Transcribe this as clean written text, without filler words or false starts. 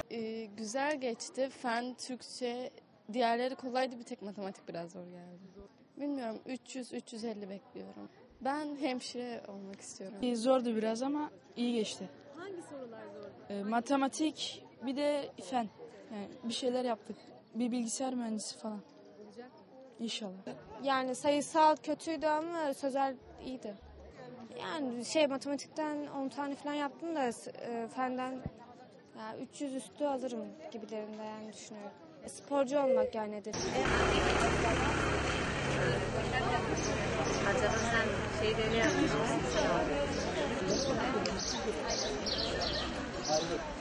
Güzel geçti. Fen, Türkçe, diğerleri kolaydı. Bir tek matematik biraz zor geldi. Bilmiyorum, 300-350 bekliyorum. Ben hemşire olmak istiyorum. Zordu biraz ama iyi geçti. Hangi sorular zordu? Matematik bir de fen. Yani bir şeyler yaptık. Bir bilgisayar mühendisi falan. Olacak. İnşallah. Yani sayısal kötüydü ama sözel iyiydi. Yani matematikten 10 tane falan yaptım da fenden ya 300 üstü alırım gibilerinde yani düşünüyorum. Sporcu olmak yani hedefim. Acaba sen şeyleri yapmış mısın?